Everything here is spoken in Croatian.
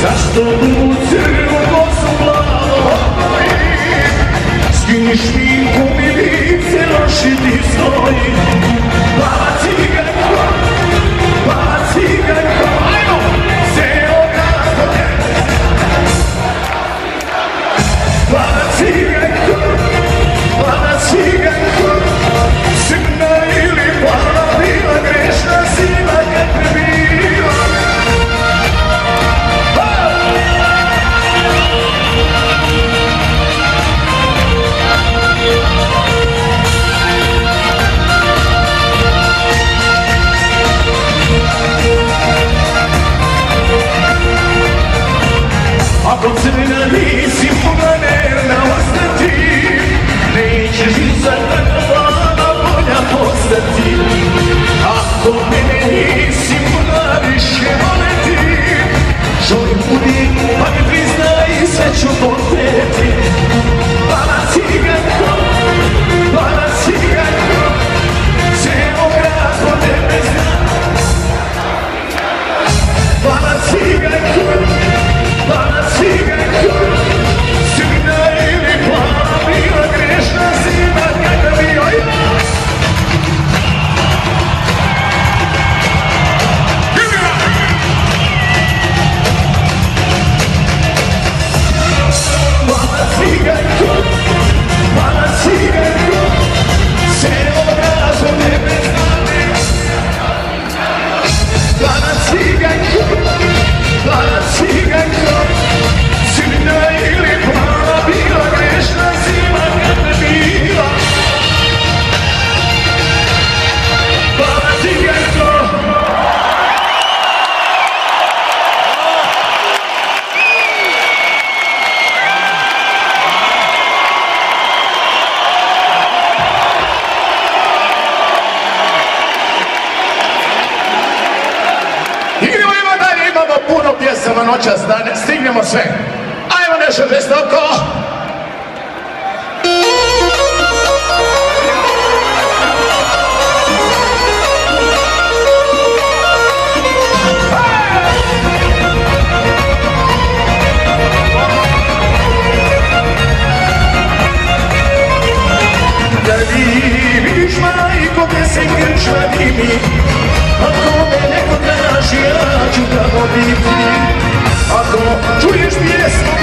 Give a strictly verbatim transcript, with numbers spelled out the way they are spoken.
Zašto u crnu kosu plavo boji? Skini šminku mi lice loši ti stoji. Plava ciganko, plava ciganko, ajmo! Ceo grad kod tebe. Plava ciganko, plava ciganko, crna ili plava bila, grešna siva kad me bila. Ako crna nisi mogla nerna ostati, nećeš i za tako mlada bolja postati. Ako mene nisi mogla više voleti, žoj budi pa mi priznaj, sve ću poteti. Plava ciganko, plava ciganko, ceo grad po tebe zna. Plava ciganko, plava ciganko, crna ili plava bila, grešna zima kada bi joj. Plava ciganko, plava ciganko, ceo grad po tebe znane. Plava ciganko, plava ciganko, crna ili plava bila, grešna zima kad me bila. Plava ciganko. Idemo dalje, imamo puno pjesama noćas da ne stignemo sve. Ajmo nešto žestoko. Da li vidiš majko gdje se krčma dimi, ako me neko traži, ja ću tamo biti. Ako čuješ pjesmu